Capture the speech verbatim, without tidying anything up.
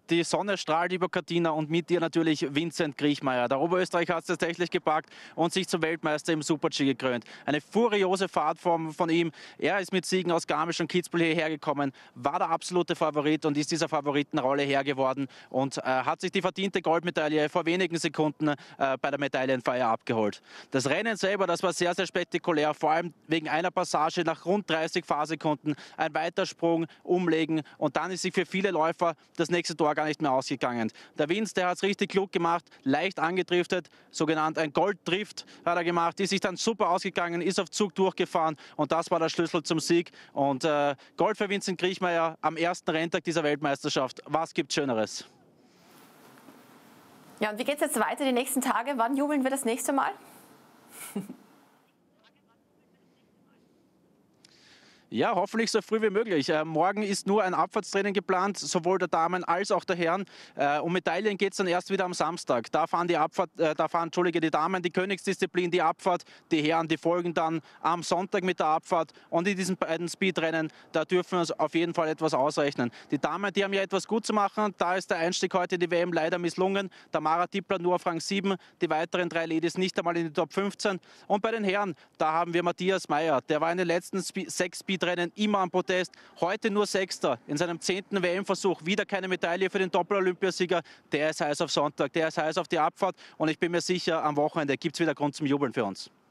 Die Sonne strahlt über Cortina und mit ihr natürlich Vincent Kriechmayr. Der Oberösterreicher hat es tatsächlich gepackt und sich zum Weltmeister im Super-G gekrönt. Eine furiose Fahrt von, von ihm. Er ist mit Siegen aus Garmisch und Kitzbühel hierher gekommen, war der absolute Favorit und ist dieser Favoritenrolle Herr geworden und äh, hat sich die verdiente Goldmedaille vor wenigen Sekunden äh, bei der Medaillenfeier abgeholt. Das Rennen selber, das war sehr, sehr spektakulär, vor allem wegen einer Passage nach rund dreißig Fahrsekunden. Ein Weitersprung, Umlegen und dann ist sich für viele Läufer das nächste Tor gar nicht mehr ausgegangen. Der Vince, der hat es richtig klug gemacht, leicht angedriftet, sogenannt ein Golddrift hat er gemacht, ist sich dann super ausgegangen, ist auf Zug durchgefahren und das war der Schlüssel zum Sieg. Und äh, Gold für Vincent Kriechmayr am ersten Renntag dieser Weltmeisterschaft. Was gibt Schöneres? Ja, und wie geht es jetzt weiter die nächsten Tage? Wann jubeln wir das nächste Mal? Ja, hoffentlich so früh wie möglich. Äh, morgen ist nur ein Abfahrtstraining geplant, sowohl der Damen als auch der Herren. Äh, um Medaillen geht es dann erst wieder am Samstag. Da fahren die Abfahrt, äh, da fahren, Entschuldige, die Damen die Königsdisziplin, die Abfahrt, die Herren, die folgen dann am Sonntag mit der Abfahrt. Und in diesen beiden Speedrennen, da dürfen wir uns auf jeden Fall etwas ausrechnen. Die Damen, die haben ja etwas gut zu machen. Da ist der Einstieg heute in die W M leider misslungen. Der Mara Tippler nur auf Rang sieben, die weiteren drei Ladies nicht einmal in die Top fünfzehn. Und bei den Herren, da haben wir Matthias Mayr. Der war in den letzten Spe sechs Speedrennen immer am Podest. Heute nur Sechster in seinem zehnten W M-Versuch. Wieder keine Medaille für den Doppel-Olympiasieger. Der ist heiß auf Sonntag, der ist heiß auf die Abfahrt. Und ich bin mir sicher, am Wochenende gibt es wieder Grund zum Jubeln für uns.